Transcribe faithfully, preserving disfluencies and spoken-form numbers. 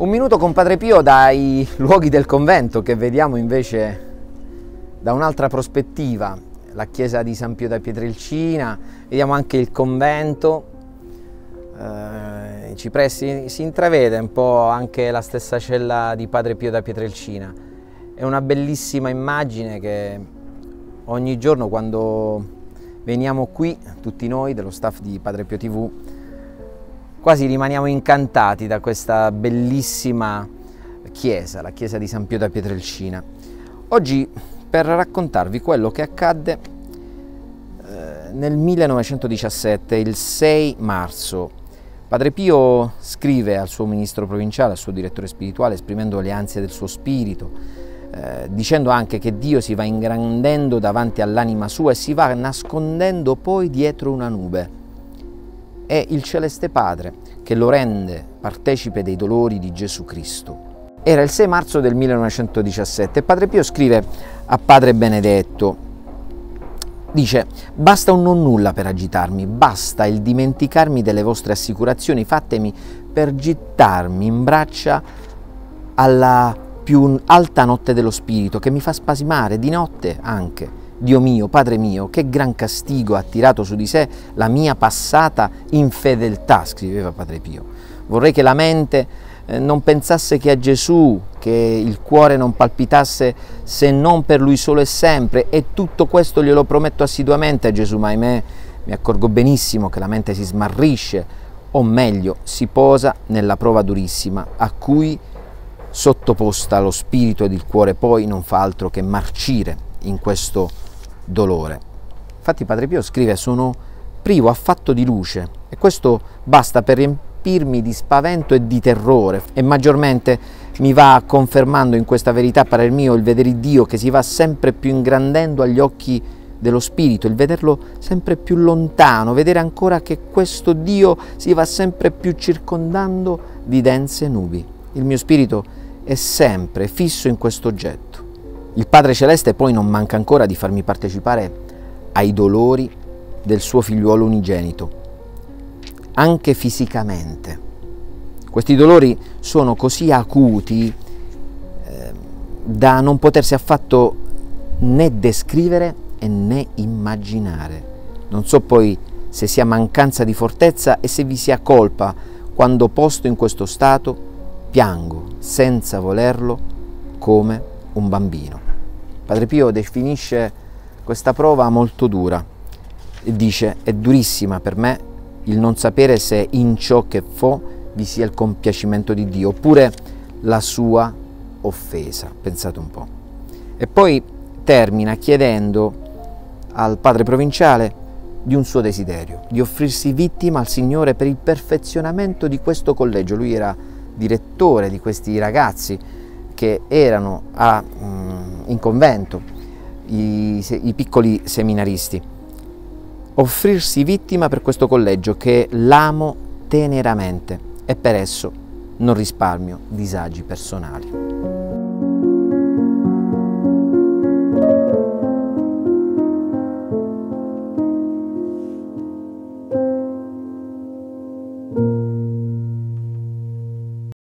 Un minuto con Padre Pio dai luoghi del convento, che vediamo invece da un'altra prospettiva, la chiesa di San Pio da Pietrelcina, vediamo anche il convento, eh, cipressi, si intravede un po' anche la stessa cella di Padre Pio da Pietrelcina. È una bellissima immagine che ogni giorno quando veniamo qui, tutti noi dello staff di Padre Pio tivù, quasi rimaniamo incantati da questa bellissima chiesa, la chiesa di San Pio da Pietrelcina. Oggi per raccontarvi quello che accadde eh, nel millenovecentodiciassette, il sei marzo. Padre Pio scrive al suo ministro provinciale, al suo direttore spirituale, esprimendo le ansie del suo spirito, eh, dicendo anche che Dio si va ingrandendo davanti all'anima sua e si va nascondendo poi dietro una nube. È il Celeste Padre che lo rende partecipe dei dolori di Gesù Cristo. Era il sei marzo del millenovecentodiciassette e Padre Pio scrive a Padre Benedetto, dice: basta un non nulla per agitarmi, basta il dimenticarmi delle vostre assicurazioni, fatemi per gettarmi in braccia alla più alta notte dello spirito, che mi fa spasimare di notte anche. Dio mio, Padre mio, che gran castigo ha tirato su di sé la mia passata infedeltà, scriveva Padre Pio. Vorrei che la mente eh, non pensasse che a Gesù, che il cuore non palpitasse se non per Lui solo e sempre, e tutto questo glielo prometto assiduamente a Gesù, ma ahimè mi accorgo benissimo che la mente si smarrisce, o meglio, si posa nella prova durissima, a cui sottoposta lo spirito ed il cuore poi non fa altro che marcire in questo dolore. Infatti Padre Pio scrive: sono privo affatto di luce e questo basta per riempirmi di spavento e di terrore, e maggiormente mi va confermando in questa verità, parer mio, il vedere Dio che si va sempre più ingrandendo agli occhi dello spirito, il vederlo sempre più lontano, vedere ancora che questo Dio si va sempre più circondando di dense nubi. Il mio spirito è sempre fisso in questo oggetto. Il Padre Celeste poi non manca ancora di farmi partecipare ai dolori del suo figliuolo unigenito, anche fisicamente. Questi dolori sono così acuti eh, da non potersi affatto né descrivere e né immaginare. Non so poi se sia mancanza di fortezza e se vi sia colpa quando, posto in questo stato, piango senza volerlo come un bambino. Padre Pio definisce questa prova molto dura e dice: è durissima per me il non sapere se in ciò che fo vi sia il compiacimento di Dio oppure la sua offesa. Pensate un po'. E poi termina chiedendo al padre provinciale di un suo desiderio, di offrirsi vittima al Signore per il perfezionamento di questo collegio. Lui era direttore di questi ragazzi che erano a, um, in convento, i, i piccoli seminaristi. Offrirsi vittima per questo collegio che l'amo teneramente e per esso non risparmio disagi personali.